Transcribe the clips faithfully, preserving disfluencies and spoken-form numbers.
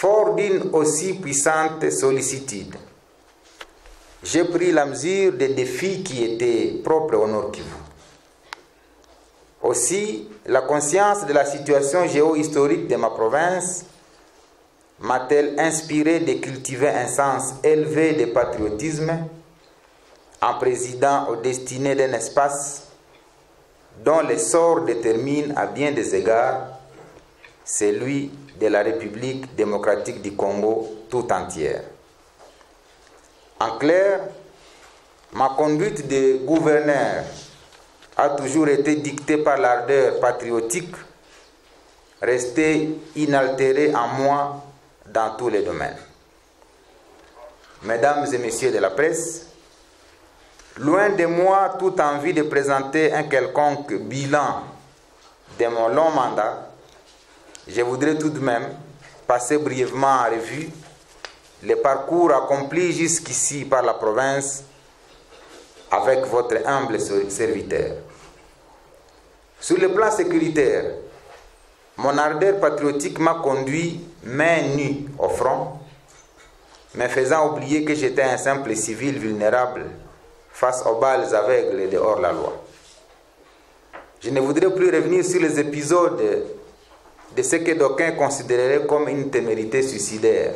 Fort d'une aussi puissante sollicitude, j'ai pris la mesure des défis qui étaient propres au Nord Kivu. Aussi, la conscience de la situation géohistorique de ma province m'a-t-elle inspiré de cultiver un sens élevé de patriotisme en présidant aux destinées d'un espace dont l'essor détermine à bien des égards celui de la République démocratique du Congo tout entière. En clair, ma conduite de gouverneur a toujours été dictée par l'ardeur patriotique, restée inaltérée en moi dans tous les domaines. Mesdames et messieurs de la presse, loin de moi toute envie de présenter un quelconque bilan de mon long mandat, je voudrais tout de même passer brièvement en revue le parcours accompli jusqu'ici par la province avec votre humble serviteur. Sur le plan sécuritaire, mon ardeur patriotique m'a conduit main nue au front, me faisant oublier que j'étais un simple civil vulnérable face aux balles aveugles de hors-la-loi. Je ne voudrais plus revenir sur les épisodes de ce que d'aucuns considéreraient comme une témérité suicidaire.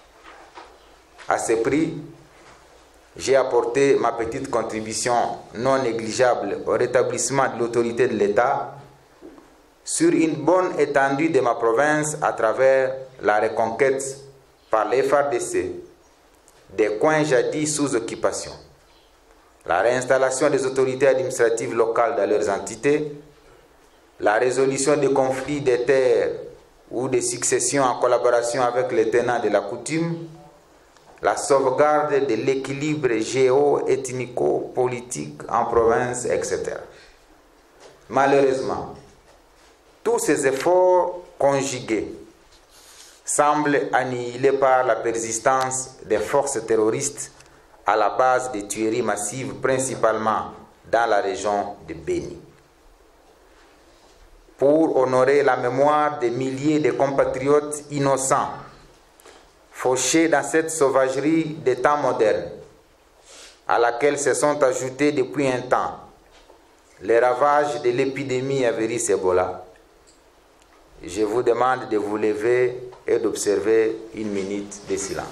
À ce prix, j'ai apporté ma petite contribution non négligeable au rétablissement de l'autorité de l'État sur une bonne étendue de ma province à travers la reconquête par les F A R D C des coins jadis sous occupation, la réinstallation des autorités administratives locales dans leurs entités, la résolution des conflits des terres ou des successions en collaboration avec les tenants de la coutume, la sauvegarde de l'équilibre géo-ethnico-politique en province, et cetera. Malheureusement, tous ces efforts conjugués semblent annihilés par la persistance des forces terroristes à la base des tueries massives, principalement dans la région de Béni. Pour honorer la mémoire des milliers de compatriotes innocents fauchés dans cette sauvagerie des temps modernes, à laquelle se sont ajoutés depuis un temps les ravages de l'épidémie à virus Ebola, je vous demande de vous lever et d'observer une minute de silence.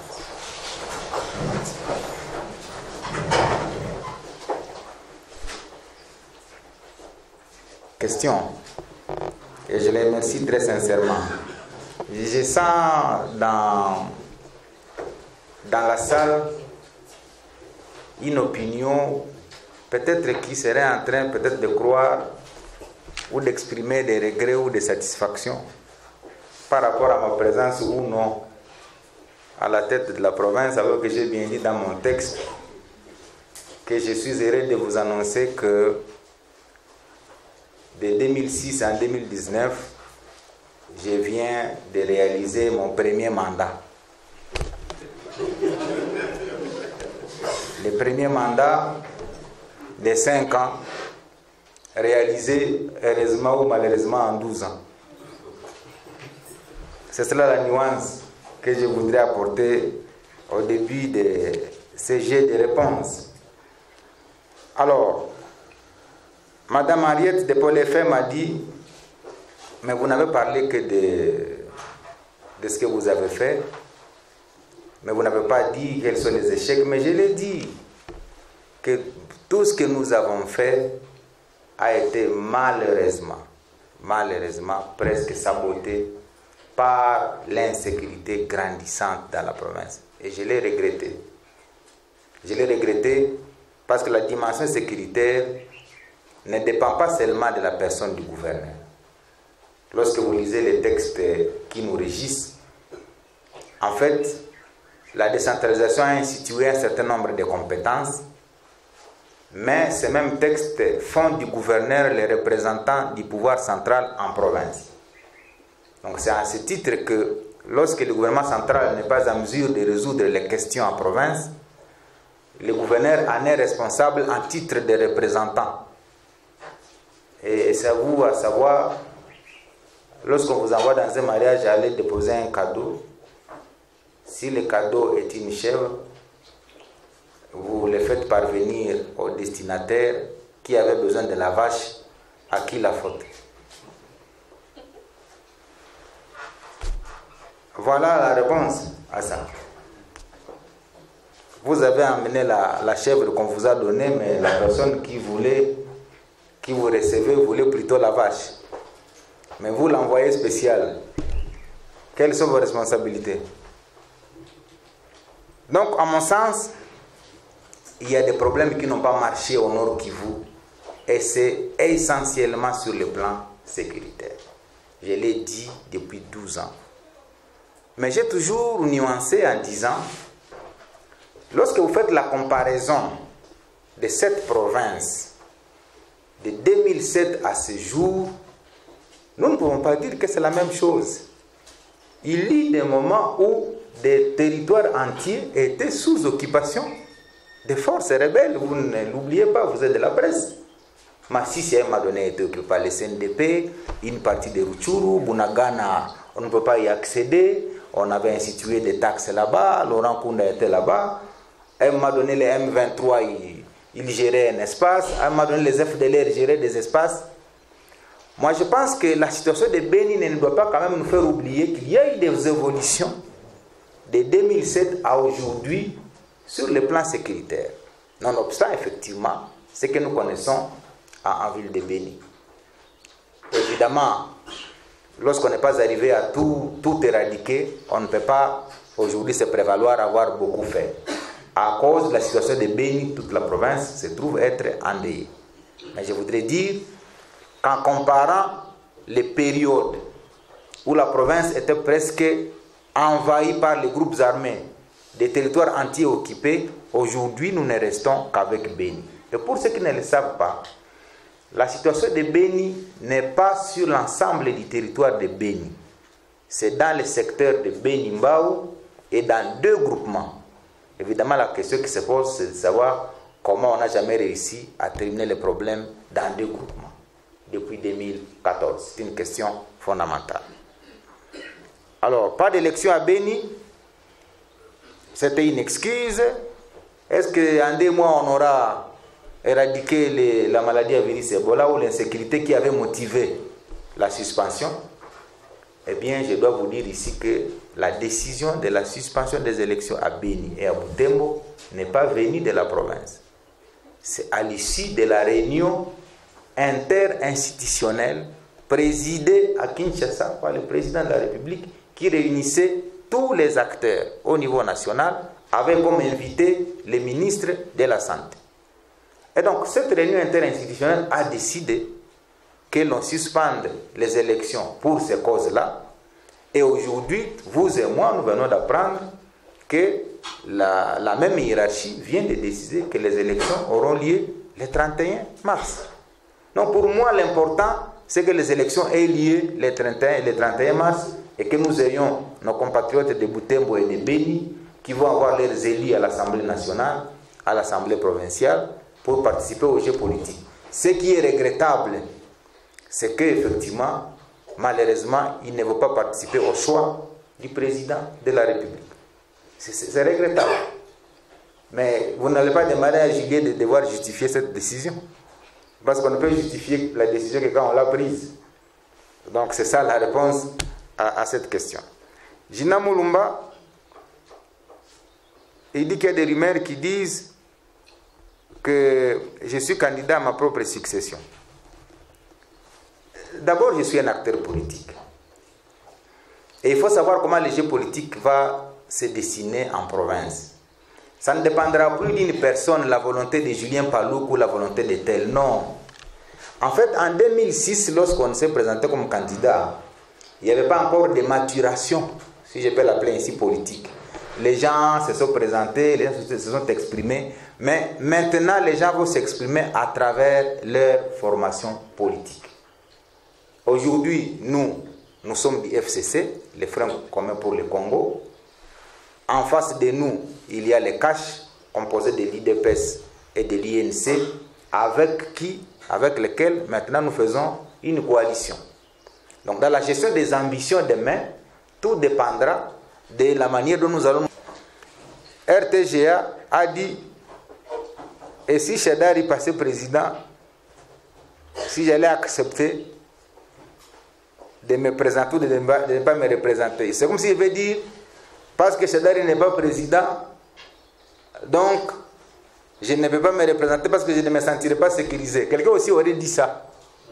Question. Et je les remercie très sincèrement. Je sens dans, dans la salle une opinion peut-être qui serait en train peut-être de croire ou d'exprimer des regrets ou des satisfactions par rapport à ma présence ou non à la tête de la province, alors que j'ai bien dit dans mon texte que je suis heureux de vous annoncer que de deux mille six à deux mille dix-neuf, je viens de réaliser mon premier mandat. Le premier mandat de cinq ans, réalisé heureusement ou malheureusement en douze ans. C'est cela la nuance que je voudrais apporter au début de ce jet de réponse. Alors, Madame Henriette de Paul-Effet m'a dit, mais vous n'avez parlé que de, de ce que vous avez fait, mais vous n'avez pas dit quels sont les échecs, mais je l'ai dit, que tout ce que nous avons fait a été malheureusement, malheureusement presque saboté par l'insécurité grandissante dans la province. Et je l'ai regretté. Je l'ai regretté parce que la dimension sécuritaire ne dépend pas seulement de la personne du gouverneur. Lorsque vous lisez les textes qui nous régissent, en fait, la décentralisation a institué un certain nombre de compétences, mais ces mêmes textes font du gouverneur les représentants du pouvoir central en province. Donc c'est à ce titre que lorsque le gouvernement central n'est pas en mesure de résoudre les questions en province, le gouverneur en est responsable en titre de représentant. Et c'est à vous à savoir, lorsqu'on vous envoie dans un mariage à aller déposer un cadeau, Si le cadeau est une chèvre, vous le faites parvenir au destinataire qui avait besoin de la vache, à qui la faute? Voilà la réponse à ça. Vous avez amené la, la chèvre qu'on vous a donnée, mais la personne qui voulait, qui vous recevait, voulait plutôt la vache. Mais vous l'envoyez spécial. Quelles sont vos responsabilités? Donc, à mon sens, il y a des problèmes qui n'ont pas marché au Nord Kivu, et c'est essentiellement sur le plan sécuritaire. Je l'ai dit depuis douze ans. Mais j'ai toujours nuancé en disant, lorsque vous faites la comparaison de cette province de deux mille sept à ce jour, nous ne pouvons pas dire que c'est la même chose. Il y a des moments où des territoires entiers étaient sous occupation des forces rebelles. Vous ne l'oubliez pas, vous êtes de la presse. Massissi, à un moment donné, était occupé par le C N D P, une partie de Rutshuru, Bunagana, on ne peut pas y accéder. On avait institué des taxes là-bas, Laurent Kunda était là-bas. À un moment donné, les M vingt-trois, ils, ils géraient un espace. À un moment donné, les F D L R géraient des espaces. Moi, je pense que la situation de Béni ne doit pas quand même nous faire oublier qu'il y a eu des évolutions de deux mille sept à aujourd'hui sur le plan sécuritaire. Nonobstant, effectivement, ce que nous connaissons en, en ville de Béni. Évidemment, lorsqu'on n'est pas arrivé à tout, tout éradiquer, on ne peut pas aujourd'hui se prévaloir avoir beaucoup fait. À cause de la situation de Béni, toute la province se trouve être endeuillée. Mais je voudrais dire qu'en comparant les périodes où la province était presque envahie par les groupes armés, des territoires entiers occupés, aujourd'hui nous ne restons qu'avec Béni. Et pour ceux qui ne le savent pas, la situation de Béni n'est pas sur l'ensemble du territoire de Béni. C'est dans le secteur de Béni-Mbao et dans deux groupements. Évidemment, la question qui se pose, c'est de savoir comment on n'a jamais réussi à terminer les problèmes dans deux groupements depuis deux mille quatorze. C'est une question fondamentale. Alors, pas d'élection à Béni, c'était une excuse. Est-ce qu'en deux mois, on aura éradiqué les, la maladie à virus Ebola ou l'insécurité qui avait motivé la suspension? Eh bien, je dois vous dire ici que la décision de la suspension des élections à Béni et à Butembo n'est pas venue de la province. C'est à l'issue de la réunion interinstitutionnelle présidée à Kinshasa par le président de la République qui réunissait tous les acteurs au niveau national avec comme invité les ministres de la Santé. Et donc, cette réunion interinstitutionnelle a décidé que l'on suspende les élections pour ces causes-là. Et aujourd'hui, vous et moi, nous venons d'apprendre que la, la même hiérarchie vient de décider que les élections auront lieu le trente et un mars. Donc, pour moi, l'important, c'est que les élections aient lieu le trente et un et le trente et un mars et que nous ayons nos compatriotes de Butembo et de Béni qui vont avoir leurs élus à l'Assemblée nationale, à l'Assemblée provinciale, pour participer aux jeux politiques. Ce qui est regrettable, c'est qu'effectivement, malheureusement, il ne veut pas participer au choix du président de la République. C'est regrettable. Mais vous n'allez pas demander à Julien de devoir justifier cette décision. Parce qu'on ne peut justifier la décision que quand on l'a prise. Donc c'est ça la réponse à, à cette question. Gina Moulumba, il dit qu'il y a des rumeurs qui disent que je suis candidat à ma propre succession. D'abord, je suis un acteur politique. Et il faut savoir comment le jeu politique va se dessiner en province. Ça ne dépendra plus d'une personne, la volonté de Julien Paloukou ou la volonté de tel. Non. En fait, en deux mille six, lorsqu'on s'est présenté comme candidat, il n'y avait pas encore de maturation, si je peux l'appeler ainsi, politique. Les gens se sont présentés, les gens se sont exprimés, mais maintenant les gens vont s'exprimer à travers leur formation politique. Aujourd'hui, nous, nous sommes du F C C, les Frères communs pour le Congo. En face de nous, il y a les C A C H, composés de l'I D P S et de l'I N C, avec qui, avec lesquels maintenant nous faisons une coalition. Donc dans la gestion des ambitions demain, tout dépendra de la manière dont nous allons R T G A a dit, et si Chadari passait président, si j'allais accepter de me présenter ou de ne pas me représenter. C'est comme s'il veut dire, parce que Chadari n'est pas président, donc je ne peux pas me représenter parce que je ne me sentirai pas sécurisé. Quelqu'un aussi aurait dit ça.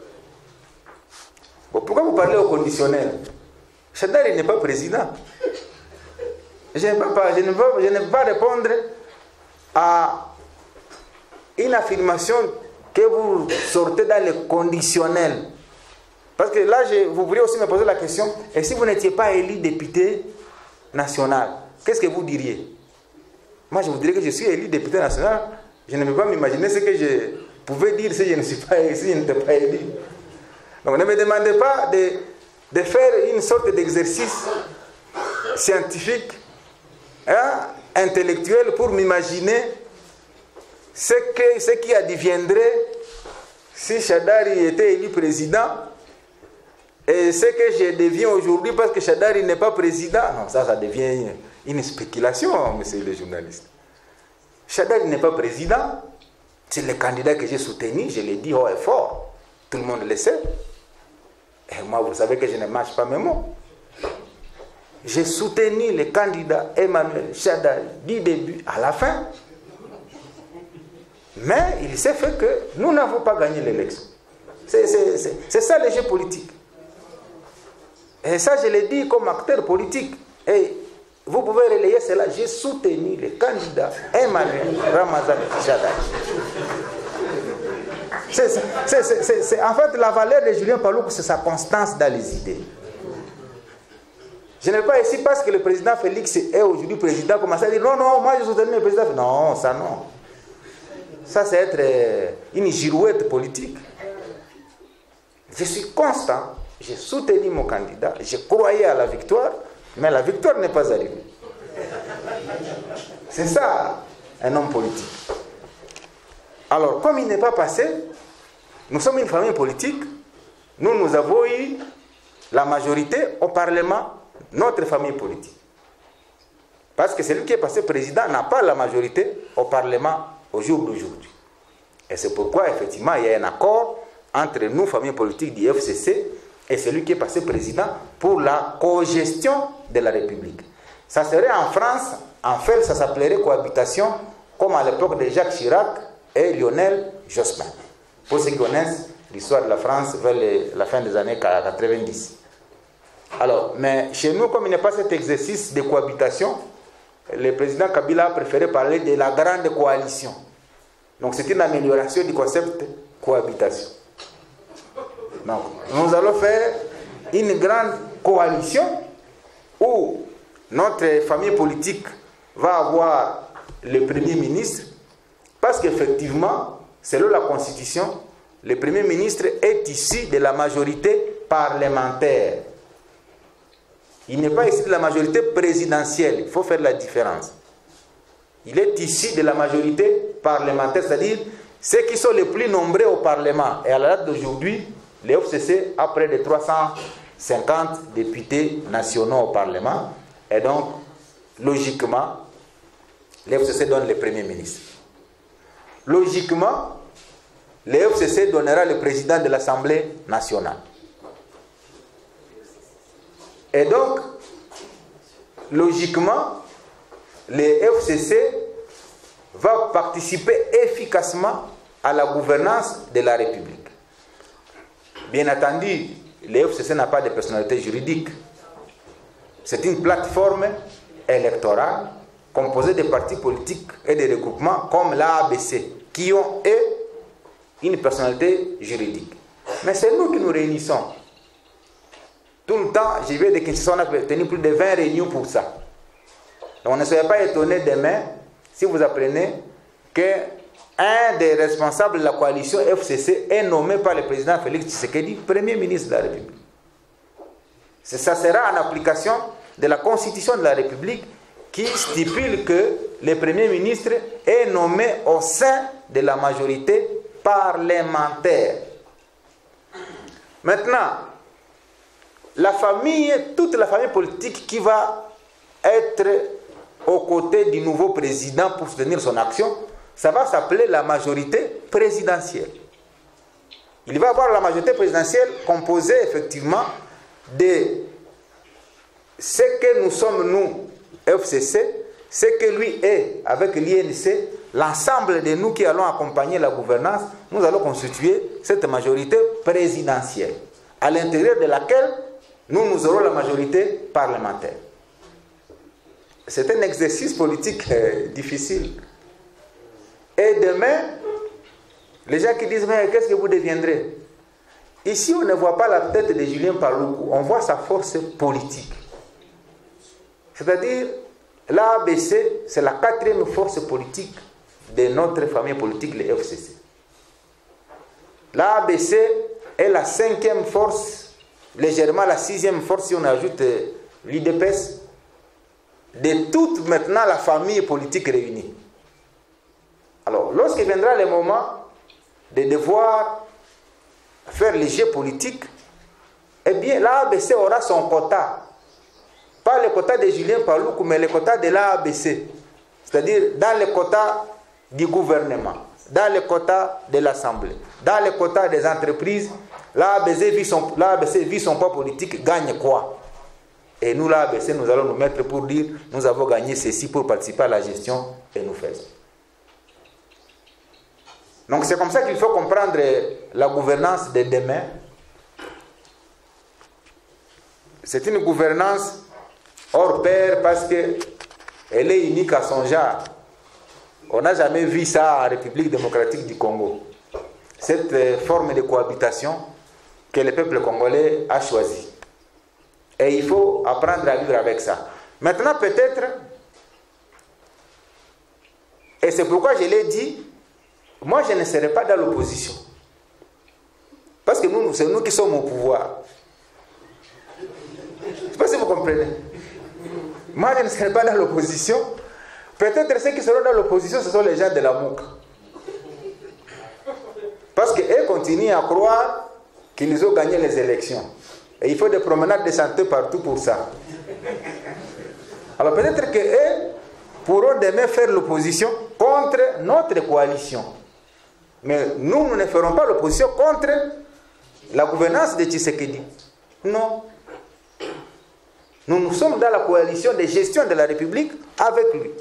Bon, pourquoi vous parlez au conditionnel? Chadari n'est pas président. Je ne peux pas, je ne peux, je ne peux pas répondre à une affirmation que vous sortez dans le conditionnel. Parce que là, je, vous pourriez aussi me poser la question, et si vous n'étiez pas élu député national, qu'est-ce que vous diriez? Moi, je vous dirais que je suis élu député national. Je ne peux pas m'imaginer ce que je pouvais dire si je ne suis pas, si je n'étais pas élu. Donc, ne me demandez pas de, de faire une sorte d'exercice scientifique, hein, intellectuel, pour m'imaginer ce, que, ce qui adviendrait si Chadari était élu président et ce que je deviens aujourd'hui parce que Chadari n'est pas président. Non, ça, ça devient une spéculation, monsieur le journaliste. Chadari n'est pas président. C'est le candidat que j'ai soutenu, je l'ai dit haut et fort. Tout le monde le sait. Et moi, vous savez que je ne marche pas mes mots. J'ai soutenu le candidat Emmanuel Chadari du début à la fin. Mais il s'est fait que nous n'avons pas gagné l'élection. C'est ça le jeu politique. Et ça, je l'ai dit comme acteur politique. Et vous pouvez relayer cela. J'ai soutenu le candidat Emmanuel Ramazan Chadari. C'est en fait la valeur de Julien Paluku, c'est sa constance dans les idées. Je n'ai pas ici parce que le président Félix est aujourd'hui président, commencer à dire non, non, moi je soutiens le président. Non, ça non. Ça, c'est être une girouette politique. Je suis constant. J'ai soutenu mon candidat. Je croyais à la victoire, mais la victoire n'est pas arrivée. C'est ça, un homme politique. Alors, comme il n'est pas passé, nous sommes une famille politique. Nous, nous avons eu la majorité au Parlement, notre famille politique. Parce que celui qui est passé président n'a pas la majorité au Parlement au jour d'aujourd'hui. Et c'est pourquoi, effectivement, il y a un accord entre nous, famille politique du F C C, et celui qui est passé président pour la cogestion de la République. Ça serait en France, en fait, ça s'appellerait cohabitation, comme à l'époque de Jacques Chirac et Lionel Jospin. Pour ceux qui connaissent l'histoire de la France vers les, la fin des années quatre-vingt-dix. Alors, mais chez nous, comme il n'y a pas cet exercice de cohabitation, le président Kabila a préféré parler de la grande coalition. Donc c'est une amélioration du concept cohabitation. Donc nous allons faire une grande coalition où notre famille politique va avoir le Premier ministre, parce qu'effectivement, selon la Constitution, le Premier ministre est issu de la majorité parlementaire. Il n'est pas issu de la majorité présidentielle. Il faut faire la différence. Il est issu de la majorité parlementaire, c'est-à-dire ceux qui sont les plus nombreux au Parlement. Et à la date d'aujourd'hui, le F C C a près de trois cent cinquante députés nationaux au Parlement. Et donc, logiquement, le F C C donne le Premier ministre. Logiquement, le F C C donnera le président de l'Assemblée nationale. Et donc, logiquement, le F C C va participer efficacement à la gouvernance de la République. Bien entendu, le F C C n'a pas de personnalité juridique. C'est une plateforme électorale composée de partis politiques et de regroupements comme l'A B C, qui ont, eux, une personnalité juridique. Mais c'est nous qui nous réunissons. Tout le temps, j'y vais de Kinshasa, on a tenu plus de vingt réunions pour ça. Donc ne soyez pas étonnés demain si vous apprenez qu'un des responsables de la coalition F C C est nommé par le président Félix Tshisekedi, Premier ministre de la République. Ça sera en application de la Constitution de la République qui stipule que le Premier ministre est nommé au sein de la majorité parlementaire. Maintenant, la famille, toute la famille politique qui va être aux côtés du nouveau président pour soutenir son action, ça va s'appeler la majorité présidentielle. Il va avoir la majorité présidentielle composée effectivement de ce que nous sommes, nous, F C C, ce que lui est avec l'I N C, l'ensemble de nous qui allons accompagner la gouvernance, nous allons constituer cette majorité présidentielle, à l'intérieur de laquelle nous, nous aurons la majorité parlementaire. C'est un exercice politique euh, difficile. Et demain, les gens qui disent, mais qu'est-ce que vous deviendrez? Ici, on ne voit pas la tête de Julien Paluku, on voit sa force politique. C'est-à-dire, l'A B C, c'est la quatrième force politique de notre famille politique, le F C C. L'A B C est la cinquième force, légèrement la sixième force, si on ajoute l'I D P S, de toute maintenant la famille politique réunie. Alors, lorsque viendra le moment de devoir faire les jeux politiques, eh bien, l'A B C aura son quota. Pas le quota de Julien Paluku, mais le quota de l'A B C. C'est-à-dire dans le quota du gouvernement, dans le quota de l'Assemblée, dans le quota des entreprises, l'A B C vit son, l'A B C vit son poids politique, gagne quoi? Et nous, l'A B C, nous allons nous mettre pour dire, nous avons gagné ceci pour participer à la gestion, et nous faisons. Donc c'est comme ça qu'il faut comprendre la gouvernance de demain. C'est une gouvernance hors pair parce qu'elle est unique à son genre. On n'a jamais vu ça en République démocratique du Congo. Cette forme de cohabitation que le peuple congolais a choisie. Et il faut apprendre à vivre avec ça. Maintenant, peut-être, et c'est pourquoi je l'ai dit, moi je ne serai pas dans l'opposition. Parce que nous, c'est nous qui sommes au pouvoir. Je ne sais pas si vous comprenez. Moi je ne serai pas dans l'opposition. Peut-être ceux qui seront dans l'opposition, ce sont les gens de la M O C. Parce qu'eux continuent à croire qu'ils ont gagné les élections. Et il faut des promenades de santé partout pour ça. Alors peut-être qu'eux pourront demain faire l'opposition contre notre coalition. Mais nous, nous ne ferons pas l'opposition contre la gouvernance de Tshisekedi. Non. Nous, nous sommes dans la coalition de gestion de la République avec lui.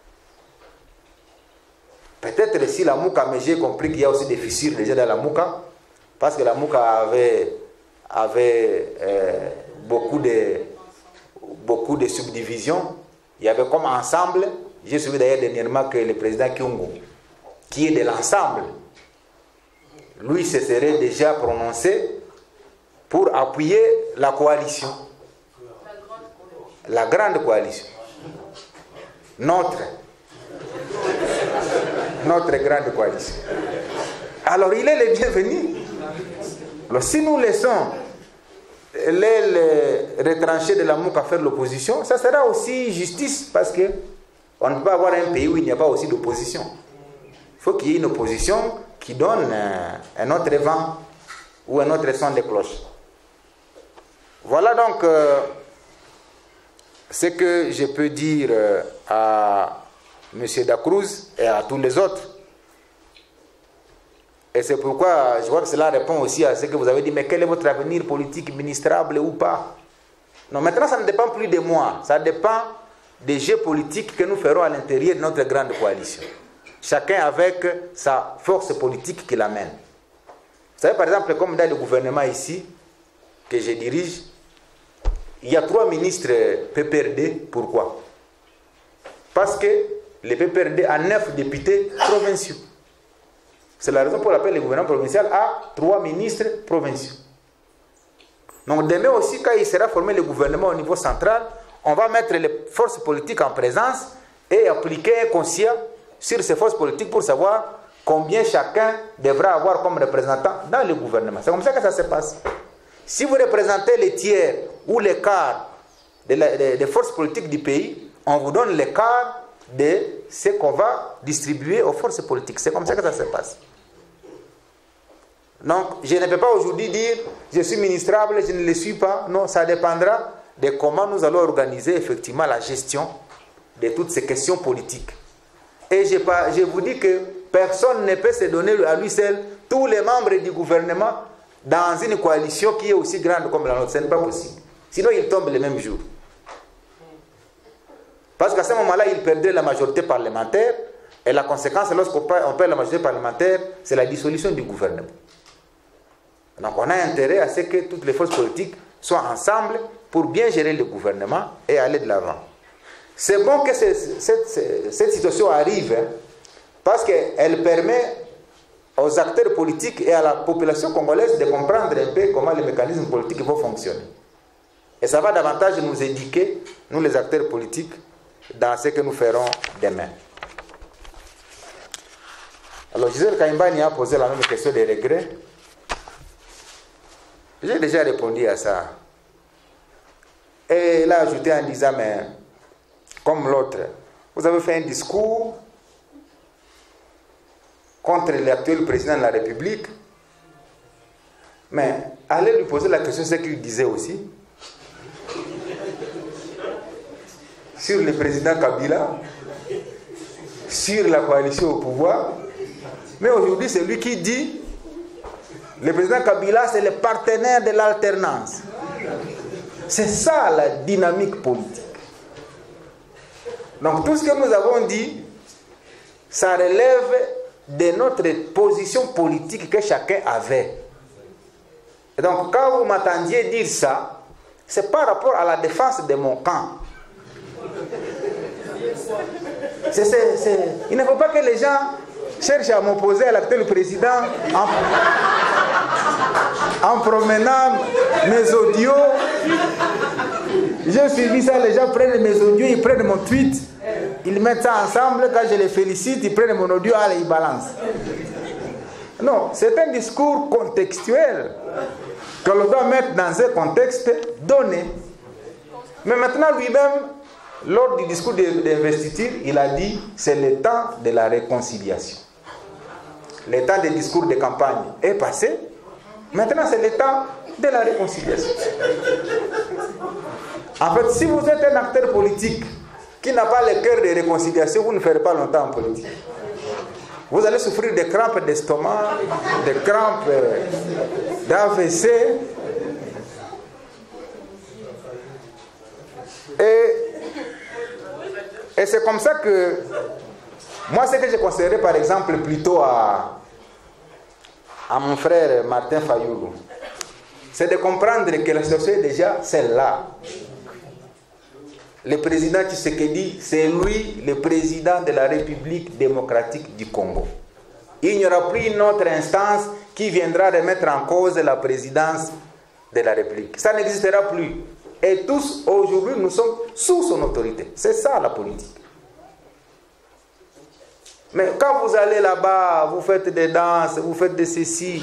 Peut-être si la M O C A, mais j'ai compris qu'il y a aussi des fissures déjà dans la M O C A, parce que la M O C A avait, avait euh, beaucoup, de, beaucoup de subdivisions. Il y avait comme ensemble, j'ai suivi d'ailleurs dernièrement que le président Kyungu, qui est de l'ensemble, lui se serait déjà prononcé pour appuyer la coalition. La grande coalition. Notre. Notre grande coalition. Alors il est le bienvenu. Alors si nous laissons l'aile retranchée de la M O C A faire l'opposition, ça sera aussi justice parce que on ne peut pas avoir un pays où il n'y a pas aussi d'opposition. Il faut qu'il y ait une opposition qui donne un autre vent ou un autre son de cloche. Voilà donc euh, ce que je peux dire à M. Dacruz et à tous les autres. Et c'est pourquoi je vois que cela répond aussi à ce que vous avez dit, mais quel est votre avenir politique, ministrable ou pas? Non, maintenant ça ne dépend plus de moi, ça dépend des jeux politiques que nous ferons à l'intérieur de notre grande coalition. Chacun avec sa force politique qui l'amène. Vous savez par exemple, comme dans le gouvernement ici, que je dirige, il y a trois ministres P P R D. Pourquoi? Parce que le P P R D a neuf députés provinciaux. C'est la raison pour laquelle le gouvernement provincial a trois ministres provinciaux. Donc demain aussi, quand il sera formé le gouvernement au niveau central, on va mettre les forces politiques en présence et appliquer un conscient sur ces forces politiques pour savoir combien chacun devra avoir comme représentant dans le gouvernement. C'est comme ça que ça se passe. Si vous représentez les tiers ou les quarts des de, de forces politiques du pays, on vous donne les quarts de ce qu'on va distribuer aux forces politiques. C'est comme ça que ça se passe. Donc, je ne peux pas aujourd'hui dire je suis ministrable, je ne le suis pas. Non, ça dépendra de comment nous allons organiser effectivement la gestion de toutes ces questions politiques. Et je, je vous dis que personne ne peut se donner à lui seul tous les membres du gouvernement dans une coalition qui est aussi grande comme la nôtre. Ce n'est pas possible. Sinon, ils tombent le même jour. Parce qu'à ce moment-là, ils perdraient la majorité parlementaire. Et la conséquence, lorsqu'on perd la majorité parlementaire, c'est la dissolution du gouvernement. Donc on a intérêt à ce que toutes les forces politiques soient ensemble pour bien gérer le gouvernement et aller de l'avant. C'est bon que cette, cette, cette situation arrive, hein, parce qu'elle permet aux acteurs politiques et à la population congolaise de comprendre un peu comment les mécanismes politiques vont fonctionner. Et ça va davantage nous éduquer, nous les acteurs politiques, dans ce que nous ferons demain. Alors Gisèle Kaimbani a posé la même question des regrets. J'ai déjà répondu à ça. Et il a ajouté en disant, mais comme l'autre, vous avez fait un discours contre l'actuel président de la République, mais allez lui poser la question, ce qu'il disait aussi, sur le président Kabila, sur la coalition au pouvoir. Mais aujourd'hui, c'est lui qui dit, le président Kabila, c'est le partenaire de l'alternance. C'est ça la dynamique politique. Donc tout ce que nous avons dit, ça relève de notre position politique que chacun avait. Et donc quand vous m'attendiez dire ça, c'est par rapport à la défense de mon camp. C'est, c'est, c'est... Il ne faut pas que les gens cherchent à m'opposer à l'actuel président en, en promenant mes audios. J'ai suivi ça, les gens prennent mes audios, ils prennent mon tweet, ils mettent ça ensemble, quand je les félicite, ils prennent mon audio, allez, ils balancent. Non, c'est un discours contextuel que l'on doit mettre dans un contexte donné. Mais maintenant, lui-même, lors du discours d'investiture, il a dit c'est le temps de la réconciliation. Le temps des discours de campagne est passé. Maintenant, c'est le temps de la réconciliation. En fait, si vous êtes un acteur politique qui n'a pas le cœur de réconciliation, vous ne ferez pas longtemps en politique. Vous allez souffrir de crampes d'estomac, de crampes d'A V C. Et, et c'est comme ça que moi, ce que je conseillerais par exemple plutôt à, à mon frère Martin Fayoulou, c'est de comprendre que la situation est déjà celle-là. Le président Tshisekedi, c'est lui le président de la République démocratique du Congo. Il n'y aura plus une autre instance qui viendra remettre en cause la présidence de la République. Ça n'existera plus. Et tous, aujourd'hui, nous sommes sous son autorité. C'est ça la politique. Mais quand vous allez là-bas, vous faites des danses, vous faites de ceci.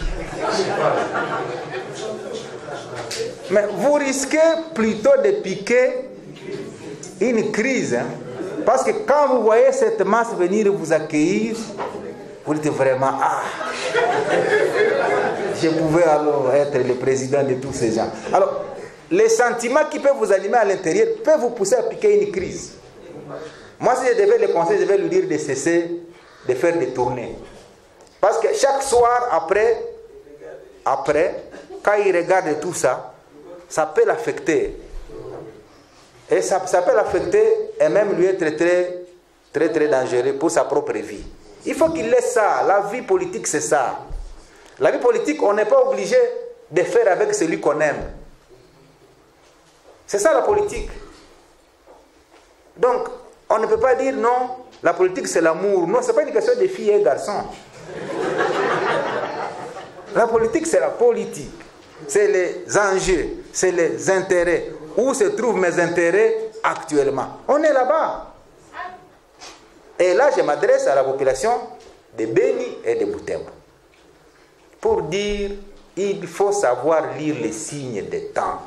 Mais vous risquez plutôt de piquer une crise. Hein? Parce que quand vous voyez cette masse venir vous accueillir, vous dites vraiment, ah, je pouvais alors être le président de tous ces gens. Alors, les sentiments qui peuvent vous animer à l'intérieur peuvent vous pousser à piquer une crise. Moi, si je devais le conseiller, je vais lui dire de cesser de faire des tournées. Parce que chaque soir, après, après, quand il regarde tout ça, ça peut l'affecter. Et ça, ça peut l'affecter et même lui être très, très, très dangereux pour sa propre vie. Il faut qu'il laisse ça. La vie politique, c'est ça. La vie politique, on n'est pas obligé de faire avec celui qu'on aime. C'est ça la politique. Donc, on ne peut pas dire non, la politique c'est l'amour. Non, ce n'est pas une question de filles et garçons. La politique c'est la politique. C'est les enjeux, c'est les intérêts. Où se trouvent mes intérêts actuellement? On est là-bas. Et là, je m'adresse à la population de Beni et de Butembo pour dire il faut savoir lire les signes des temps.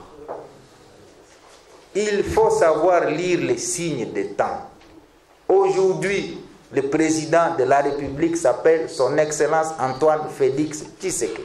Il faut savoir lire les signes des temps. Aujourd'hui, le président de la République s'appelle son Excellence Antoine Félix Tshisekedi.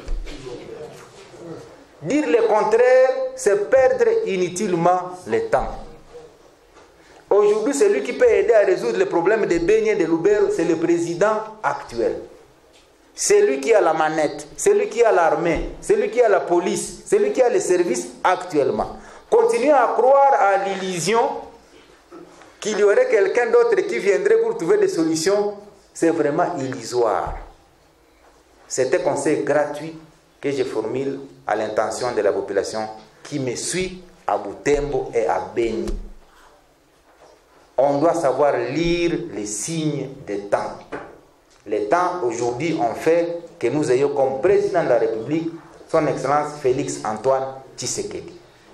Dire le contraire, c'est perdre inutilement le temps. Aujourd'hui, celui qui peut aider à résoudre les problèmes de Beni et de Lubero, c'est le président actuel. C'est lui qui a la manette, c'est lui qui a l'armée, c'est lui qui a la police, c'est lui qui a les services actuellement. Continuez à croire à l'illusion qu'il y aurait quelqu'un d'autre qui viendrait pour trouver des solutions, c'est vraiment illusoire. C'est un conseil gratuit que je formule à l'intention de la population qui me suit à Butembo et à Beni. On doit savoir lire les signes des temps. Les temps aujourd'hui ont fait que nous ayons comme président de la République son Excellence Félix Antoine Tshisekedi.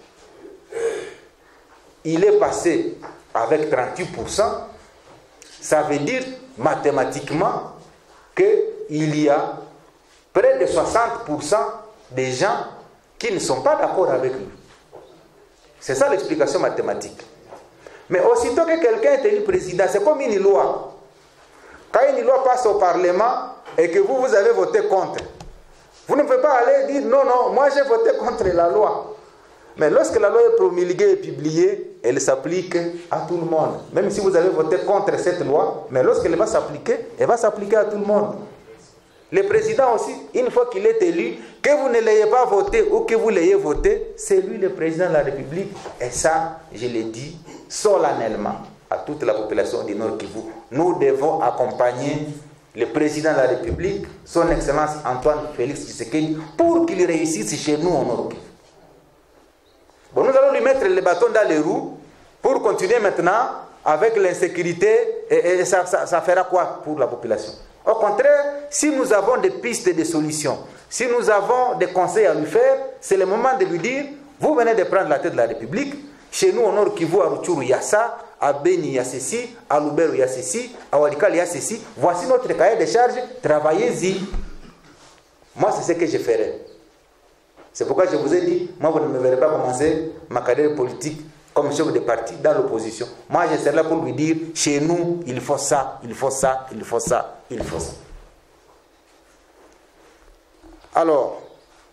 Il est passé avec trente-huit pour cent, ça veut dire mathématiquement qu'il y a près de soixante pour cent des gens qui ne sont pas d'accord avec lui. C'est ça l'explication mathématique. Mais aussitôt que quelqu'un est élu président, c'est comme une loi. Quand une loi passe au Parlement et que vous, vous avez voté contre, vous ne pouvez pas aller dire non, non, moi j'ai voté contre la loi. Mais lorsque la loi est promulguée et publiée, elle s'applique à tout le monde. Même si vous avez voté contre cette loi, mais lorsqu'elle va s'appliquer, elle va s'appliquer à tout le monde. Le président aussi, une fois qu'il est élu, que vous ne l'ayez pas voté ou que vous l'ayez voté, c'est lui le président de la République. Et ça, je le dis solennellement à toute la population du Nord Kivu. Nous devons accompagner le président de la République, son Excellence Antoine Félix Tshisekedi, pour qu'il réussisse chez nous au Nord Kivu. Bon, nous allons lui mettre les bâtons dans les roues pour continuer maintenant avec l'insécurité et, et ça, ça, ça fera quoi pour la population? Au contraire, si nous avons des pistes et des solutions, si nous avons des conseils à lui faire, c'est le moment de lui dire, vous venez de prendre la tête de la République, chez nous au Nord Kivu, à Rutshuru, il y a ça, à Beni, il y a ceci, à Lubero, il y a ceci, à Walikale, il y a ceci, voici notre cahier de charges, travaillez-y. Moi, c'est ce que je ferai. C'est pourquoi je vous ai dit, moi, vous ne me verrez pas commencer ma carrière politique comme chef de parti dans l'opposition. Moi, je serai là pour lui dire, chez nous, il faut ça, il faut ça, il faut ça, il faut ça. Alors,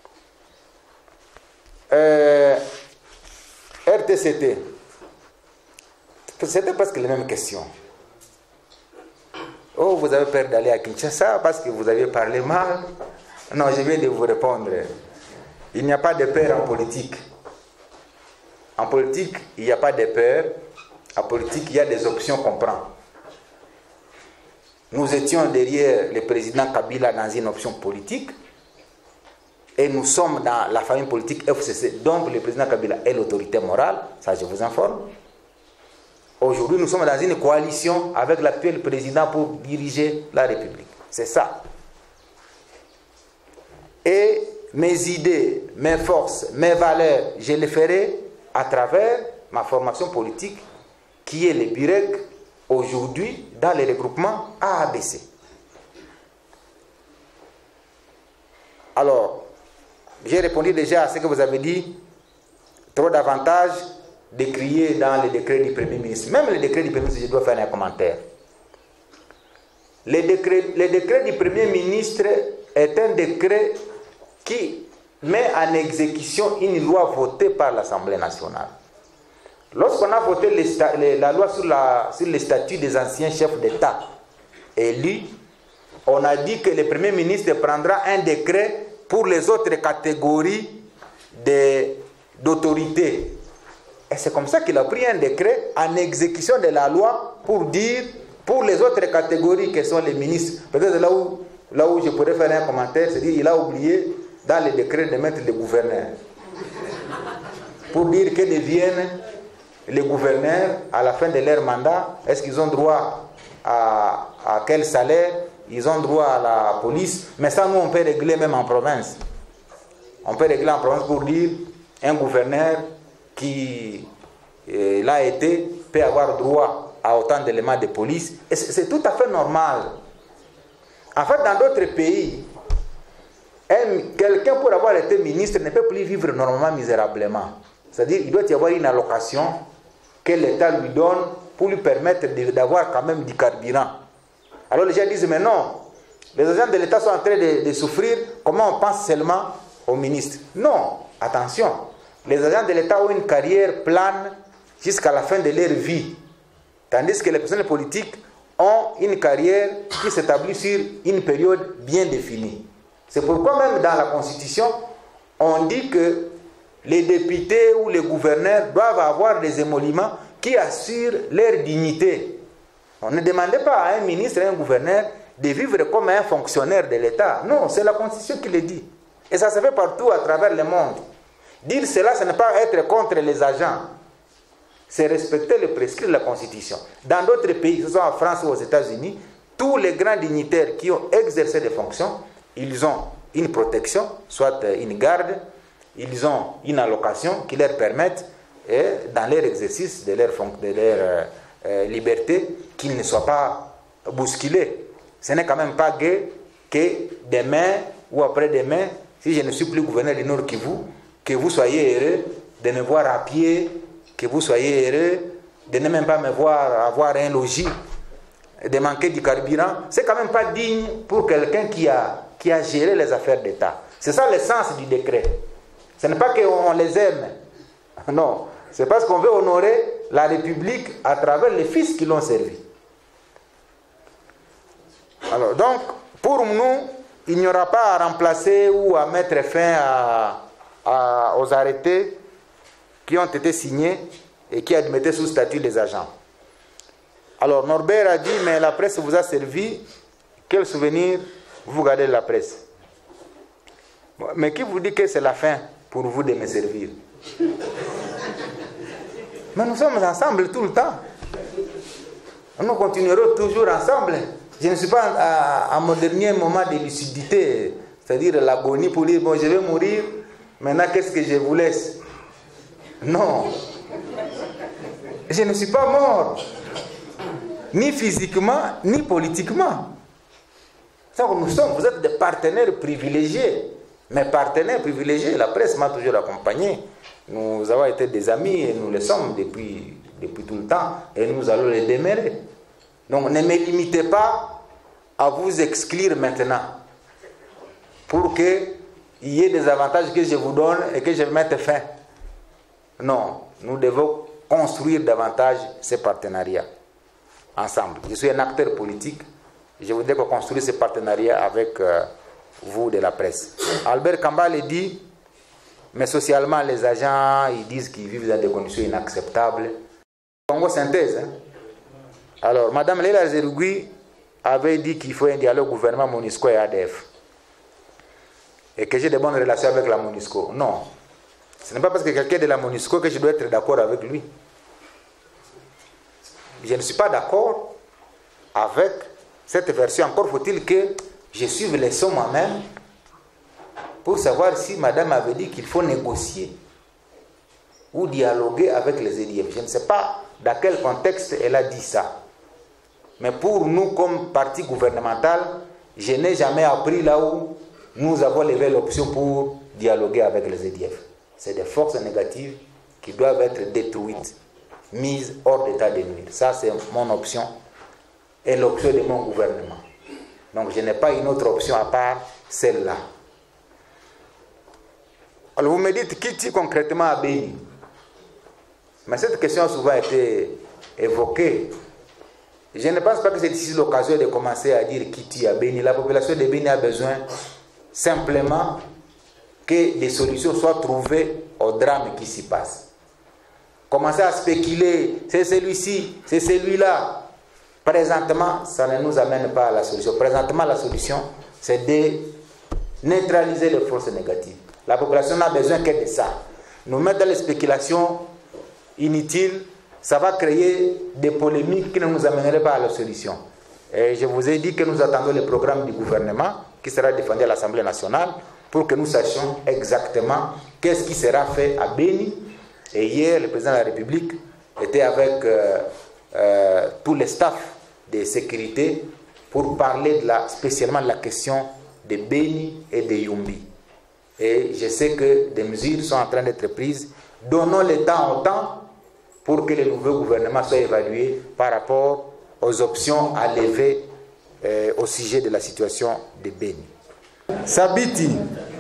euh, R T C T, c'était presque les mêmes questions. Oh, vous avez peur d'aller à Kinshasa parce que vous avez parlé mal. Non, je viens de vous répondre. Il n'y a pas de peur en politique. En politique, il n'y a pas de peur. En politique, il y a des options qu'on prend. Nous étions derrière le président Kabila dans une option politique. Et nous sommes dans la famille politique F C C, donc le président Kabila est l'autorité morale. Ça, je vous informe. Aujourd'hui, nous sommes dans une coalition avec l'actuel président pour diriger la République. C'est ça. Et mes idées, mes forces, mes valeurs, je les ferai à travers ma formation politique qui est le B I R E C aujourd'hui dans les regroupements A A B C. Alors, j'ai répondu déjà à ce que vous avez dit, trop d'avantages décriés dans le décret du Premier ministre. Même le décret du Premier ministre, je dois faire un commentaire. Le décret, le décret du Premier ministre est un décret qui met en exécution une loi votée par l'Assemblée nationale. Lorsqu'on a voté les, les, la loi sur, la, sur les statuts des anciens chefs d'État élus, on a dit que le Premier ministre prendra un décret pour les autres catégories d'autorité. Et c'est comme ça qu'il a pris un décret en exécution de la loi pour dire, pour les autres catégories qui sont les ministres, peut-être là où, là où je pourrais faire un commentaire, c'est-à-dire qu'il a oublié dans le décret de mettre les gouverneurs. Pour dire que deviennent les gouverneurs à la fin de leur mandat, est-ce qu'ils ont droit à, à quel salaire? Ils ont droit à la police, mais ça, nous, on peut régler même en province. On peut régler en province pour dire un gouverneur qui euh, l'a été peut avoir droit à autant d'éléments de police. Et c'est tout à fait normal. En fait, dans d'autres pays, quelqu'un pour avoir été ministre ne peut plus vivre normalement misérablement. C'est-à-dire qu'il doit y avoir une allocation que l'État lui donne pour lui permettre d'avoir quand même du carburant. Alors les gens disent, mais non, les agents de l'État sont en train de, de souffrir, comment on pense seulement aux ministres? Non, attention, les agents de l'État ont une carrière plane jusqu'à la fin de leur vie. Tandis que les personnels politiques ont une carrière qui s'établit sur une période bien définie. C'est pourquoi même dans la Constitution, on dit que les députés ou les gouverneurs doivent avoir des émoluments qui assurent leur dignité. On ne demandait pas à un ministre et à un gouverneur de vivre comme un fonctionnaire de l'État. Non, c'est la Constitution qui le dit. Et ça se fait partout à travers le monde. Dire cela, ce n'est pas être contre les agents. C'est respecter les prescrits de la Constitution. Dans d'autres pays, que ce soit en France ou aux États-Unis, tous les grands dignitaires qui ont exercé des fonctions, ils ont une protection, soit une garde, ils ont une allocation qui leur permette, et dans leur exercice de leur, de leur euh, liberté, qu'ils ne soient pas bousculés. Ce n'est quand même pas gai que demain ou après-demain, si je ne suis plus gouverneur du Nord Kivu, que vous soyez heureux de me voir à pied, que vous soyez heureux de ne même pas me voir avoir un logis, de manquer du carburant. C'est quand même pas digne pour quelqu'un qui a, qui a géré les affaires d'État. C'est ça le sens du décret. Ce n'est pas qu'on les aime. Non. C'est parce qu'on veut honorer la République à travers les fils qui l'ont servi. Alors, donc, pour nous, il n'y aura pas à remplacer ou à mettre fin à, à, aux arrêtés qui ont été signés et qui admettaient sous statut les agents. Alors, Norbert a dit, mais la presse vous a servi. Quel souvenir vous gardez de la presse? Mais qui vous dit que c'est la fin pour vous de me servir? Mais nous sommes ensemble tout le temps. Nous continuerons toujours ensemble. Je ne suis pas à, à mon dernier moment de lucidité, c'est-à-dire l'agonie pour dire, bon, je vais mourir, maintenant qu'est-ce que je vous laisse? Non. Je ne suis pas mort. Ni physiquement, ni politiquement. Nous sommes, vous êtes des partenaires privilégiés. Mes partenaires privilégiés, la presse m'a toujours accompagné. Nous avons été des amis et nous le sommes depuis, depuis tout le temps et nous allons les demeurer. Donc ne me limitez pas à vous exclure maintenant pour qu'il y ait des avantages que je vous donne et que je mette fin. Non, nous devons construire davantage ces partenariats ensemble. Je suis un acteur politique, je voudrais qu'on construise ces partenariats avec euh, vous de la presse. Albert Kambale dit, mais socialement les agents, ils disent qu'ils vivent dans des conditions inacceptables. Congo synthèse. Hein? Alors, Mme Leila Zerugui avait dit qu'il faut un dialogue gouvernement MONUSCO et A D F. Et que j'ai de bonnes relations avec la MONUSCO. Non. Ce n'est pas parce que quelqu'un est de la MONUSCO que je dois être d'accord avec lui. Je ne suis pas d'accord avec cette version. Encore faut-il que je suive les sons moi-même pour savoir si madame avait dit qu'il faut négocier ou dialoguer avec les E D F. Je ne sais pas dans quel contexte elle a dit ça. Mais pour nous, comme parti gouvernemental, je n'ai jamais appris là où nous avons levé l'option pour dialoguer avec les E D F. C'est des forces négatives qui doivent être détruites, mises hors d'état de nuire. Ça, c'est mon option et l'option de mon gouvernement. Donc, je n'ai pas une autre option à part celle-là. Alors, vous me dites, qui tue concrètement à Béni? Mais cette question a souvent été évoquée. Je ne pense pas que c'est ici l'occasion de commencer à dire qui tue à Béni. La population de Béni a besoin simplement que des solutions soient trouvées au drame qui s'y passe. Commencer à spéculer, c'est celui-ci, c'est celui-là. Présentement, ça ne nous amène pas à la solution. Présentement, la solution, c'est de neutraliser les forces négatives. La population n'a besoin que de ça. Nous mettre dans les spéculations inutiles, ça va créer des polémiques qui ne nous amèneraient pas à la solution. Et je vous ai dit que nous attendons le programme du gouvernement qui sera défendu à l'Assemblée nationale pour que nous sachions exactement qu'est-ce qui sera fait à Béni. Et hier, le président de la République était avec euh, euh, tous les staffs de sécurité pour parler de la, spécialement de la question de Béni et de Yumbi. Et je sais que des mesures sont en train d'être prises. Donnons le temps au temps pour que le nouveau gouvernement soit évalué par rapport aux options à lever euh, au sujet de la situation de Béni. Sabiti,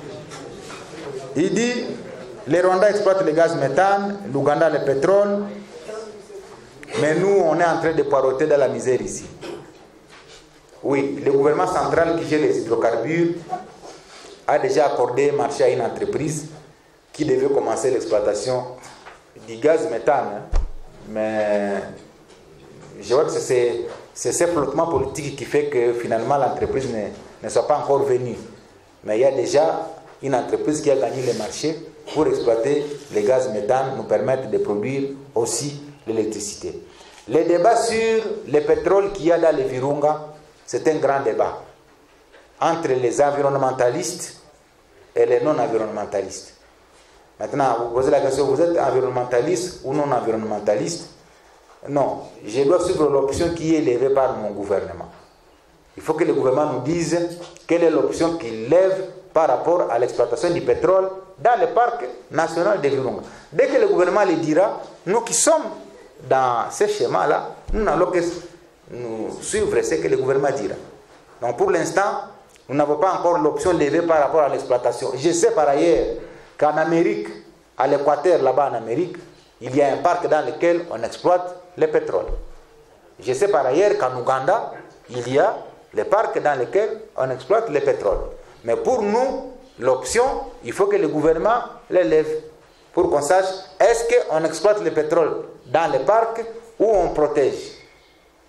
il dit, les Rwandais exploitent le gaz méthane, l'Ouganda le pétrole. Mais nous, on est en train de poireauter dans la misère ici. Oui, le gouvernement central qui gère les hydrocarbures a déjà accordé marché à une entreprise qui devait commencer l'exploitation du gaz méthane. Hein. Mais je vois que c'est ce flottement politique qui fait que finalement l'entreprise ne, ne soit pas encore venue. Mais il y a déjà une entreprise qui a gagné le marché pour exploiter le gaz méthane, nous permettre de produire aussi l'électricité. Le débat sur le pétrole qu'il y a dans les Virunga, c'est un grand débat entre les environnementalistes et les non-environnementalistes. Maintenant, vous posez la question, vous êtes environnementaliste ou non-environnementaliste? Non, je dois suivre l'option qui est élevée par mon gouvernement. Il faut que le gouvernement nous dise quelle est l'option qu'il lève par rapport à l'exploitation du pétrole dans le parc national de Virunga. Dès que le gouvernement le dira, nous qui sommes dans ce schéma-là, nous n'allons que nous suivre ce que le gouvernement dira. Donc pour l'instant, nous n'avons pas encore l'option levée par rapport à l'exploitation. Je sais par ailleurs qu'en Amérique, à l'équateur, là-bas en Amérique, il y a un parc dans lequel on exploite le pétrole. Je sais par ailleurs qu'en Ouganda, il y a les parcs dans lesquels on exploite le pétrole. Mais pour nous, l'option, il faut que le gouvernement l'élève pour qu'on sache est-ce qu'on exploite le pétrole dans les parcs ou on protège.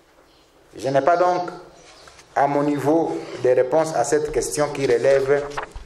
Je n'ai pas donc à mon niveau de réponse à cette question qui relève